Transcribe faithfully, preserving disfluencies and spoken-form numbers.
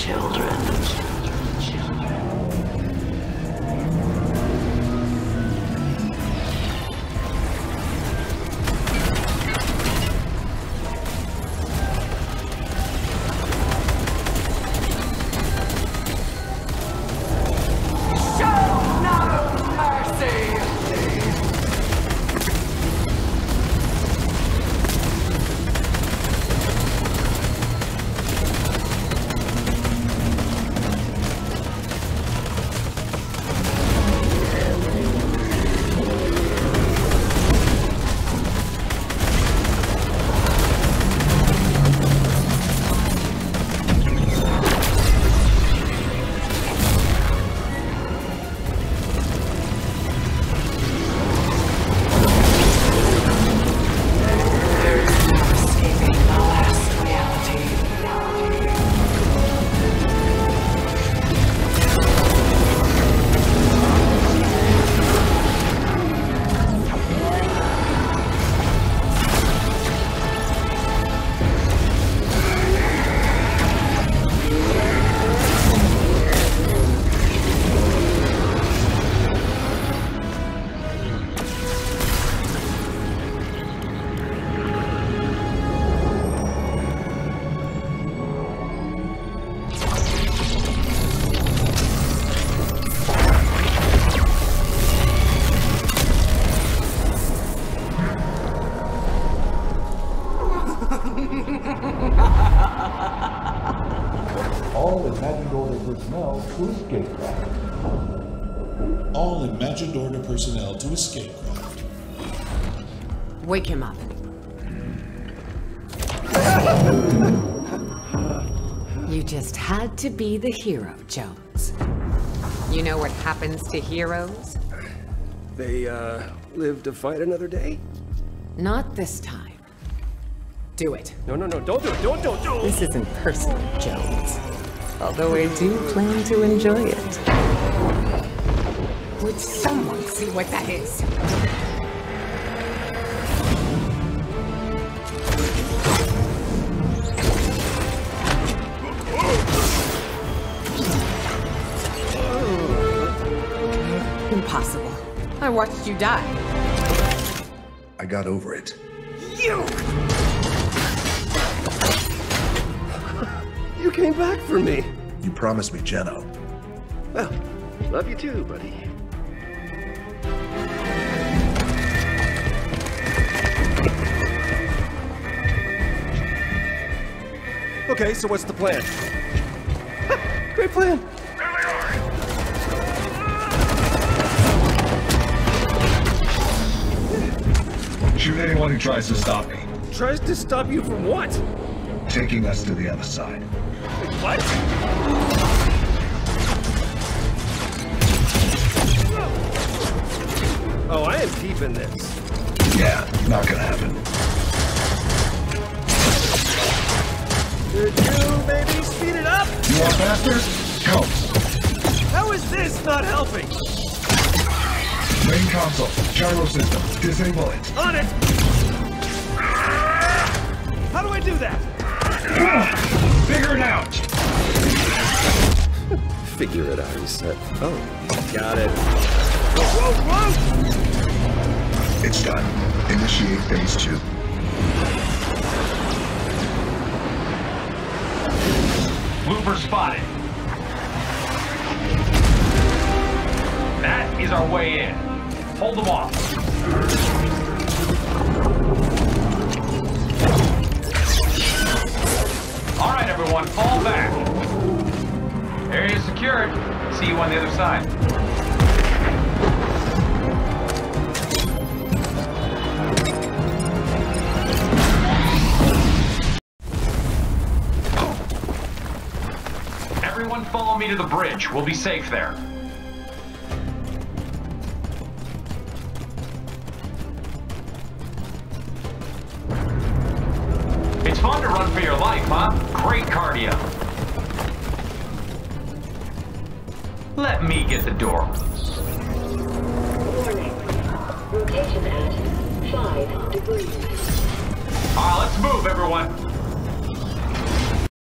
children. All Imagined Order personnel to escape craft. All Imagined Order personnel to escape craft. Wake him up. You just had to be the hero, Jones. You know what happens to heroes? They, uh, live to fight another day? Not this time. Do it. No, no, no, don't do it, don't, don't, don't! This isn't personal, Jones. Although I do plan to enjoy it. Would someone see what that is? Impossible. I watched you die. I got over it. You! You came back for me. You promised me, Jeno. Well, love you too, buddy. Okay, so what's the plan? Great plan. Shoot anyone who tries to stop me. Tries to stop you from what? Taking us to the other side. What? Oh, I am deep in this. Yeah, not gonna happen. Could you maybe speed it up? You want faster? Go. How is this not helping? Main console, gyro system, disable it. On it! How do I do that? Figure it out! Figure it out, he said. Oh, got it. Whoa, whoa, whoa! It's done. Initiate phase two. Looper spotted. That is our way in. Hold them off. All right, everyone, fall back. Area secured. See you on the other side. Everyone follow me to the bridge. We'll be safe there. It's fun to run for your life, huh? Great cardio. Let me get the door. Warning. Rotation at five degrees. All right, let's move, everyone.